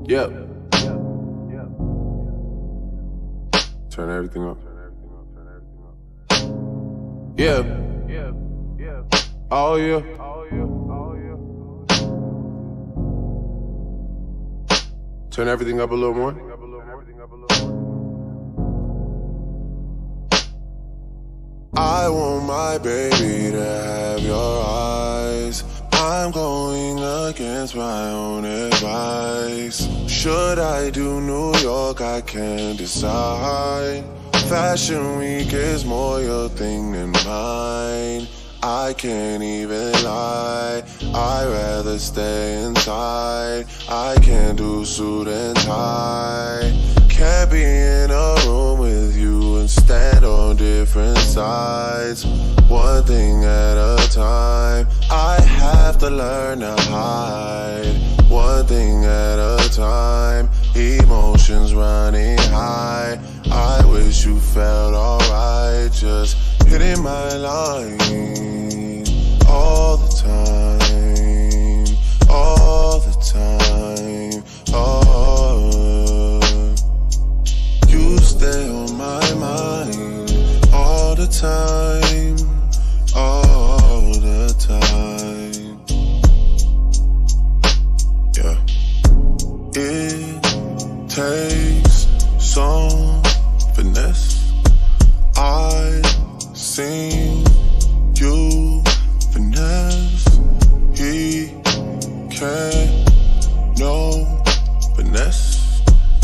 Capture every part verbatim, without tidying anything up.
Yep. Turn everything up. Yeah. Oh yeah. Turn everything up a little more. I want my baby to have your eyes. I'm going against my own advice. Should I do New York? I can't decide. Fashion week is more your thing than mine. I can't even lie, I'd rather stay inside. I can't do suit and tie. Can't be in a room with you and stand on different sides. One thing at a time, I have to learn to hide. One thing at a time, emotions running high. I wish you felt alright, just hitting my line all the time, all the time. Oh, you stay on my mind all the time, all the time. Yeah, it takes some finesse. I seen you finesse. He can't, no finesse.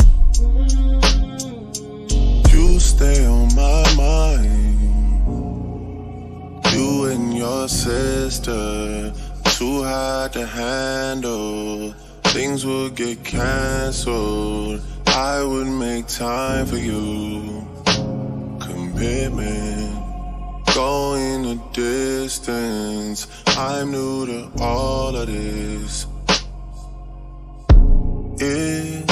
You stay on my mind. You and your sister, too hard to handle. Things would get cancelled. I would make time for you. Commitment, going a distance. I'm new to all of this. It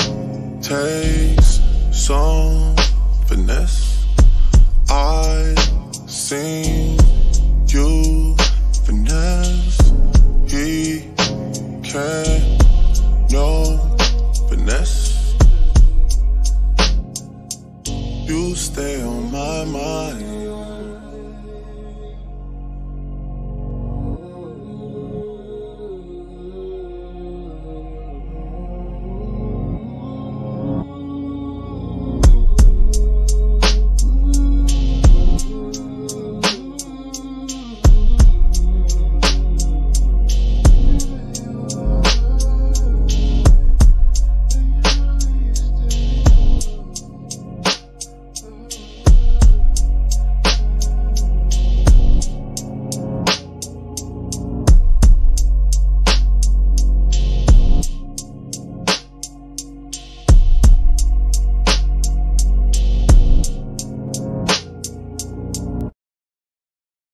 takes some finesse. I seen